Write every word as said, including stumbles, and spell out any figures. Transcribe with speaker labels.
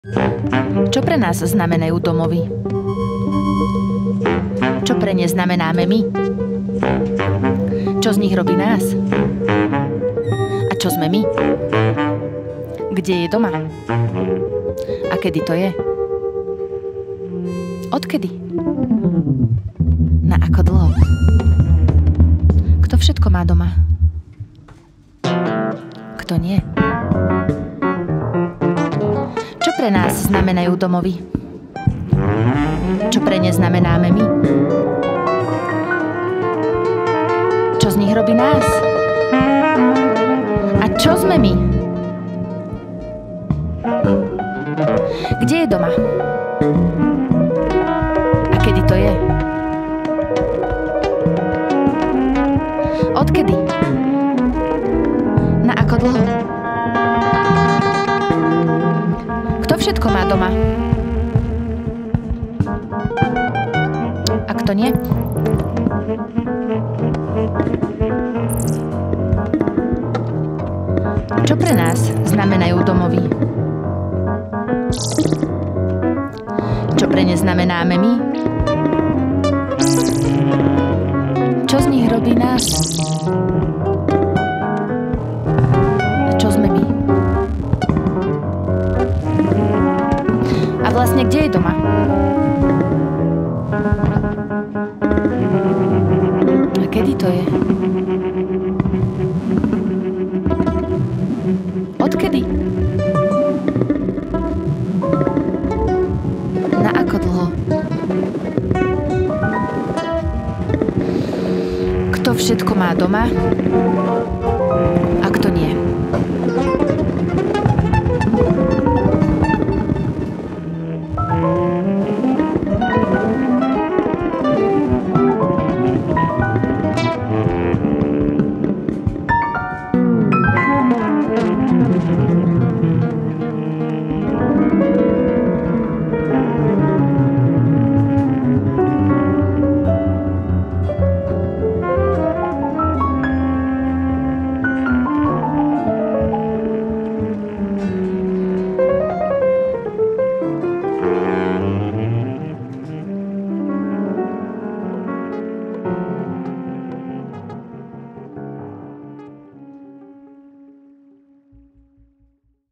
Speaker 1: Čo pre nás znamenajú domovy? Čo pre ne znamenáme my? Čo z nich robí nás? A čo sme my? Kde je doma? A kedy to je? Odkedy? Na ako dlho? Kto všetko má doma? Kto nie? Čo pre nás znamenajú domovy? Čo pre ne znamenáme my? Čo z nich robí nás? A čo sme my? Kde je doma? A kedy to je? Odkedy? Na ako dlho? Kto všetko má doma? A kto nie? Čo pre nás znamenajú domovy? Čo pre ne znamenáme my? Čo z nich robí nás? A čo sme my? A vlastne kde je doma? A kedy to je? Odkedy? Na ako dlho? Kto všetko má doma?